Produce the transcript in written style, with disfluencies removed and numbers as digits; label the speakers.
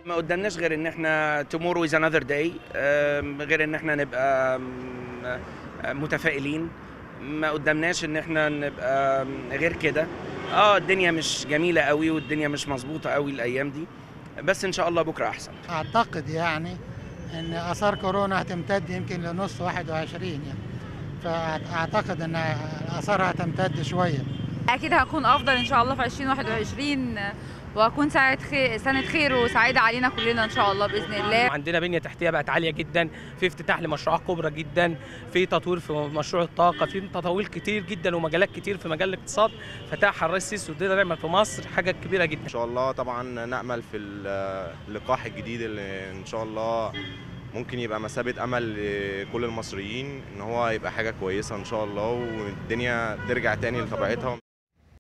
Speaker 1: ما قدامناش غير ان احنا tomorrow is another day، غير ان احنا نبقى متفائلين. ما قدامناش ان احنا نبقى غير كده. الدنيا مش جميلة قوي والدنيا مش مظبوطة قوي الايام دي، بس ان شاء الله بكرة احسن.
Speaker 2: اعتقد يعني ان اثار كورونا هتمتد يمكن لنص 21 يعني، فاعتقد ان اثارها هتمتد شويه.
Speaker 3: اكيد هكون افضل ان شاء الله في 2021، وهكون سنة خير وسعيدة علينا كلنا ان شاء الله باذن الله.
Speaker 4: عندنا بنية تحتية بقت عالية جدا، في افتتاح لمشروعات كبرى جدا، في تطوير في مشروع الطاقة، في تطوير كتير جدا ومجالات كتير في مجال الاقتصاد فتحها الرئيس السيسي، وده نعمل في مصر حاجة كبيرة جدا.
Speaker 5: ان شاء الله طبعا نأمل في اللقاح الجديد اللي ان شاء الله ممكن يبقى مثابة امل لكل المصريين، ان هو يبقى حاجة كويسة ان شاء الله والدنيا ترجع تاني لطبيعتها.